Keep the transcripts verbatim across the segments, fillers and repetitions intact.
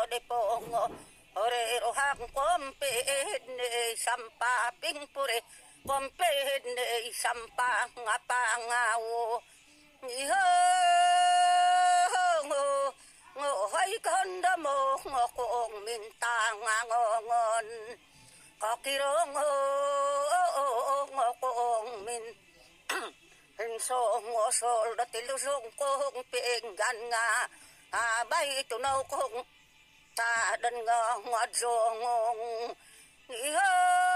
de pongo ore rohang kompe ne sampa pingpure kompe ne sampa ngapa ngao iho ngo ngo hai con da mo ngo kong min ta ngon có kirong ngo kong min hình so ngo sol da tilu song kong peng gan nga à bay tu nâu kong ta đần ngò ngọt rồ ngong iho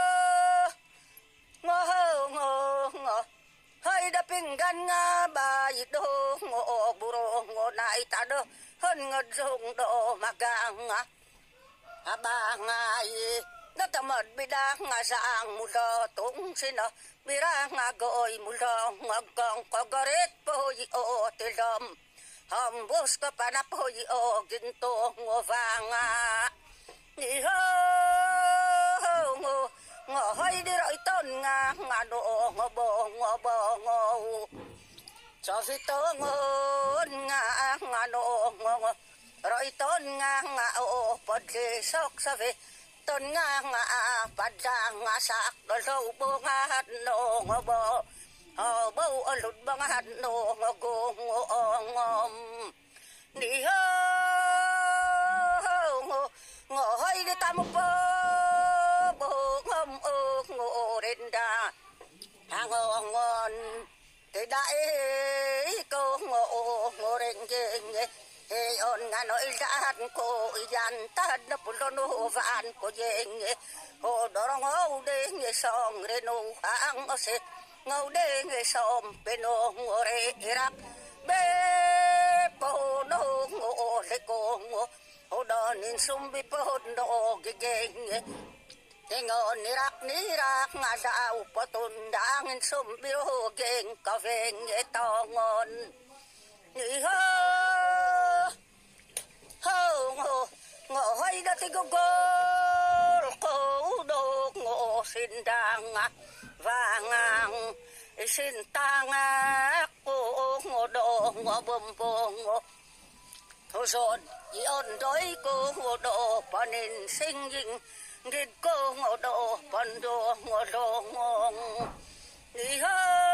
ngo ngo ngo hai da ping gan nga ba do ngo buro ngo nai ta do hơn ngật rong do magang nga ba ngai nó ta mật bi da nga sang mu do tung sin no bi ra nga goi mu do nga gong ko goret po yi o te dom hom bus ko pana po yi o ginto ngo vanga ni ho ngo ngo hai đi rồi ton nga nga do ngo bo ngo bo ngo cho phi to ngo nga nga do ngo rồi ton nga nga o pod le sok sa ve ton nga nga padda nga sak do lo bo nga hat no ngo bo ho bo alut ba nga hat no ngo go ngo ngom ni ho ngo ngo hai đi tam po bo ngom o ngo renda ngo ngon te đại ko ngo ngo reng ge he on nga noi dat ko yan ta na pulo no van ko yeng ho do ngo de nge song re no ang o se ngo de nge som pe no ngore irak be po no ngo le ko ngo ho do nin sum bi po no ge ge ngo ni rak ni rak nga da u po tun dang sum bi ho ge ka ve nge to ngon ni ho ho ngo ngo hai da ti go go ko do ngo sin dang và ngang sin tang ko ngo do ngo bom bom ngo thôi rồi y on đôi ko ngo do panin sing jing git ko ngo do pan do ngo do ngong ni ho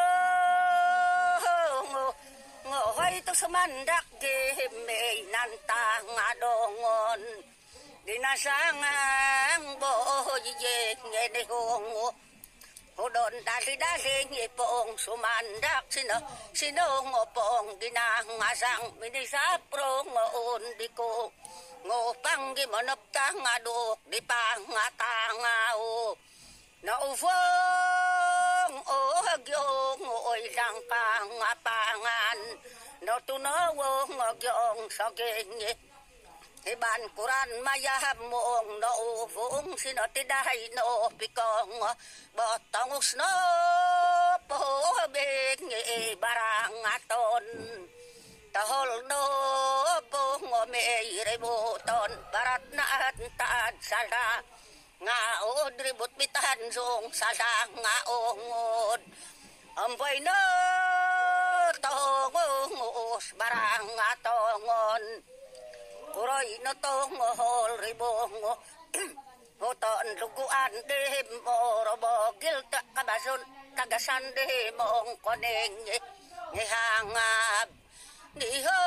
ngo ngo hai to saman dak ge me nan ta nga do ngon di na sang ang bo ye nge ne ho ngo ho don da li da le nge pong suman dak sino sino ngo pong di na nga sang mi ni sa pro ngo on di ko ngo pang gi monop ta nga do di pa nga ta nga o na u phong o gyo ngo oi lang pa nga pa ngan no tu no wo ngo gyong so ge nge he ban quran maya mong no vong sin oti dai no pikong bo tong sno po be nge barang aton ta hol no po ngo me re bo ton barat na ta sala nga od ribut bitan song sala nga ongod ampai no to ngo barang atongon Kurai no to ngol ribongo ho ton luguan de mo robo gil ta kabason tagasan de mong koneng nge hangab ni ho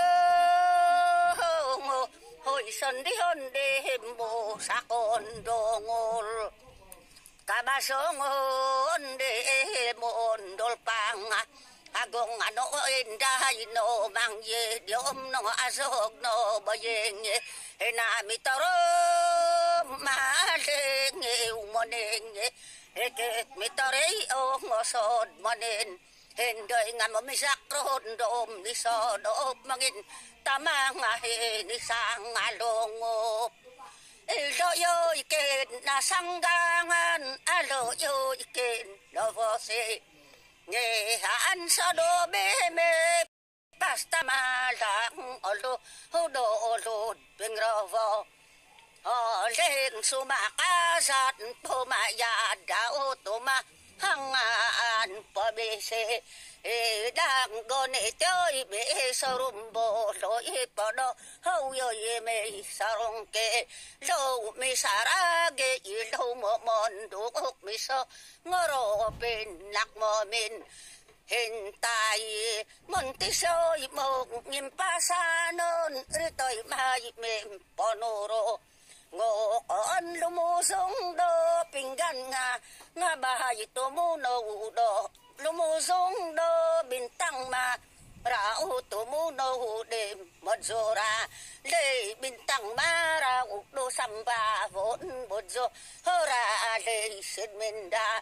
ngo hoi son di hon de mo sakon dongol kabasong on de mo ndol panga agong ano inday no mang ye diom no asog no bayeng e na mitaro ma leng e umoneng e ket mitare o ngosod monen hendoy nga mo misakron dom ni so do mangin tamang he ni sang alongop elo yo iken na sanggangan alo yo iken no vose nghe han sa do be me pasta malang olo hodo olo bengrovo o leng sumaka sat po maya da o tuma hangan po be se e đang go ne chơi be sorum bo loi po do hau yo ye me sarong ke lo mi sara ge i lo mo mon du ok mi so ngoro bên lạc mò min hiện tại mon ti soi mo ngim pa sa non ri toi mai mem ponoro ngô con lu mu sung đô pinggan nga nga bahai to mu no do lu mu sung đô bin tang ma rau to mu no de một zora le bin tang ma rau do samba vốn một zo hora le sin min da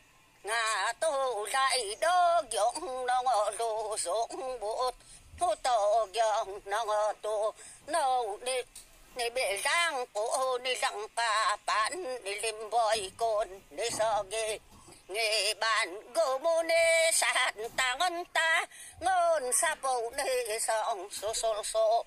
nga to lại đó gyong no ngô lu sung bút thu to gyong no ngô to no de ni bể giang cổ ni răng pa bán ni lim boy con ni so ge nghe bàn gô mô nê sạt ta ngân ta ngôn sa bầu nê song so so so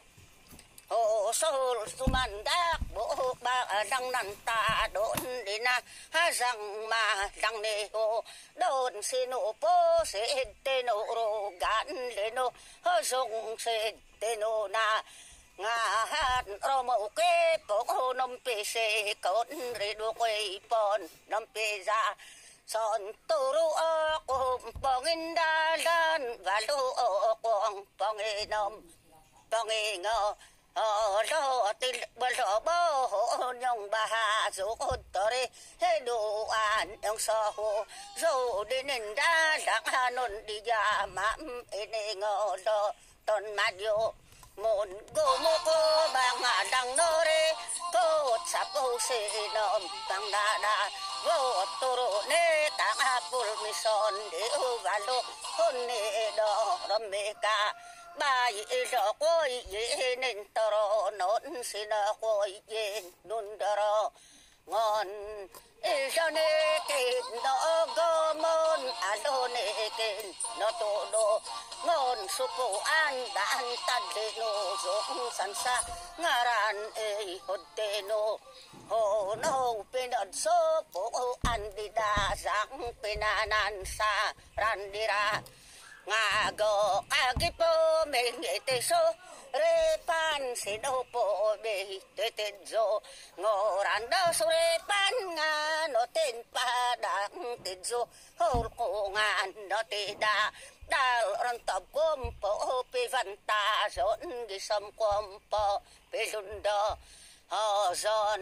hồ so su man đắc bộ ba răng năn ta đốn đi na ha răng mà răng nê hồ đốn xin nô po sẽ tên nô ro gắn lên nô hơ dùng sẽ tên nô na nga hát ro mo ke po nom pe se kon re do koi pon nom pe za son tu ru o ko pong in da lan và lu o ko pong e nom pong e ngo o lo ti bo lo bo ho nhong ba ha zo ko to re he do an dong so ho zo de nen da lang ha non di ya ma e ne ngo lo ton ma yo một go mô cô bằng ngã đằng nô rê cô chắp cô xê nôm bằng đà đà vô tô rô nê tạng hạ bùl mì son đế ô gà lô hôn nê đỏ râm mê ca bà yê rô cô yê nên tơ rô nôn xê nơ cô yê nôn đơ rô ngon ê rô nê kê nô gô môn à lô nê kê nô tô đô ngon supo an dan tan de no zo san sa ngaran e hote no ho no penan so po an di da sang penanan sa ran dira nga go agipo me ngete so re pan se do po be te te zo ngoran do so re pan nga no ten pa dang te zo ho ko nga no te da dal ran tập gom po pe van ta zon gi sam kom po pe lun do ho zon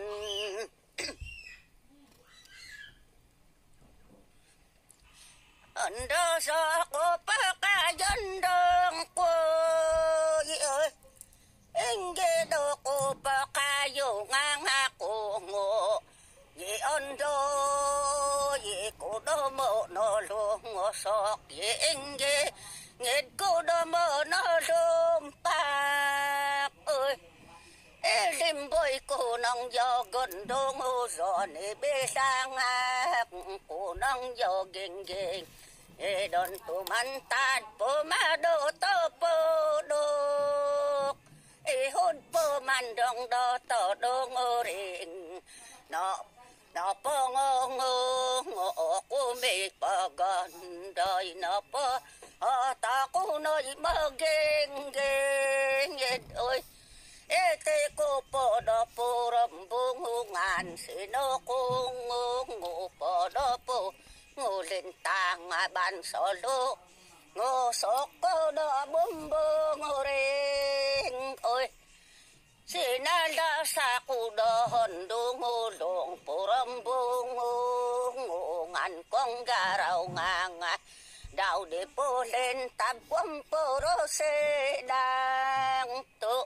ando so ko pa ka yon dong ko yi ơi enge do ko pa ka yo nga nga ko ngo yi ando yi ko do mo no lo ngo so yi enge nghe cô đo mơ nó rôm pa ơi lim bôi cô nong do gần đô ngô giò nê bê sang ác cô nong do geng geng ê đòn tù man tàn bô ma đô tô bô đô ê hôn bô man đong đô tô đô ngô rình nó nó bô ngô ngô ngô cô mê bò gòn đời nó bô ờ ta cô nói mơ geng geng ơi ê tê cô bò đô bô râm bô ngô ngàn xì nô cô ngô ngô bò đô bô ngô lên tàng à bàn sò lô ngô sọ cô đô bùm bô ngô rên ơi xì na đa sa cô đô hòn đô ngô lộn bô râm bô ngô ngô ngàn con gà rau ngang à đào để bô lên tam quâm bô rô xê đang tụ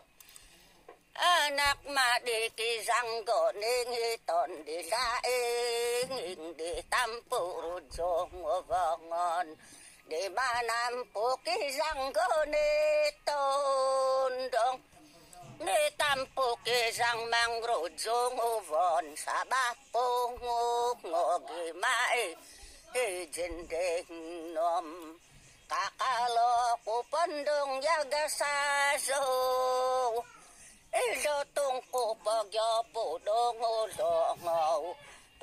anak ma de ki răng gõ nên nghi tòn để ra ê nghìn để tam phụ rụt rô ngô vò ngon để ba nam phụ ki răng gõ nê tôn đông nê tam phụ ki răng mang rụt rô ngô vòn xa ba phụ ngô ngô ghi mãi hê chân đê nôm kakalo ku pandong yaga sa rô ê rô tung cô bò gió bù đô ngô lô ngô tù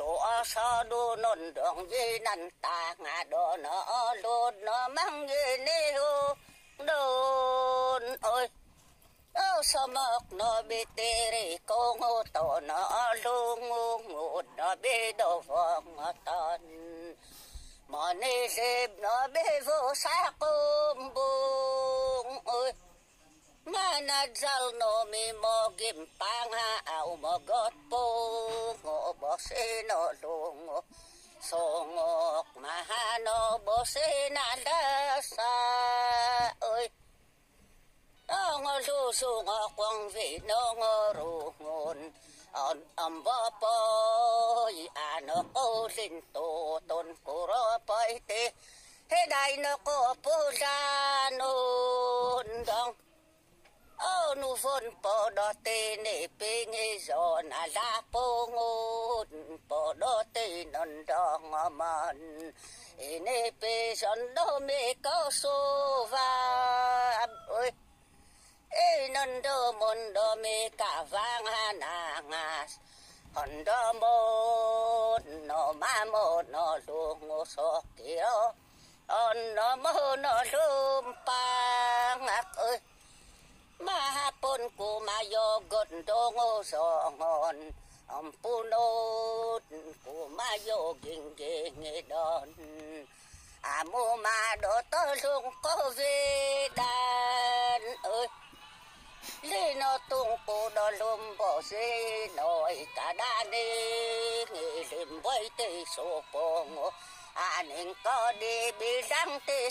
tổ sa đô non đường gì năn ta ngà đô nó lột nó mang gì nê hô đồn ơi ô sa mok nó bị tê rì cô ngô tổ nó lu ngu ngụ nó bị đồ vong ton mà nê dịp nó bị vô sa cung bung ơi mà na dal no mi mo gim pang ha au mo got po ngô bo se no lu ngô so ngok ma ha no bo se na da sa ơi nó ngô lu su ngô quang vị nó ngô ru ngôn on am ba po i ano o lin to ton ko ro pai te he dai no ko po da non dong ô nu phun po đo tê nê pê nghe gió na la po ngôn po đo tê non đo ngò mòn nê pê giòn đo mê cao su va ơi ê non đo mon đo mê cả vang ha na nga hòn đo mon no ma mo no lu ngô so kia on no mo no lum pang ơi ma hapon ko mayo gondongo songon ampunot ko mayo gingging don amo ma do tolong ko vedan ơi lino tung ko do lumbo se noi kadane ngilim boy te sopongo aning ko di bidang te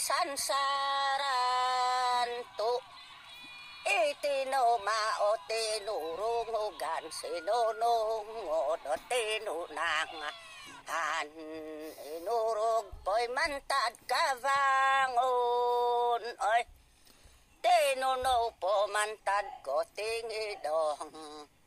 sansaran tu iti no ma o te no rungo gan se no no o do te no nang han no rog poi mantad kavangon oi te no no po mantad ko tingi dong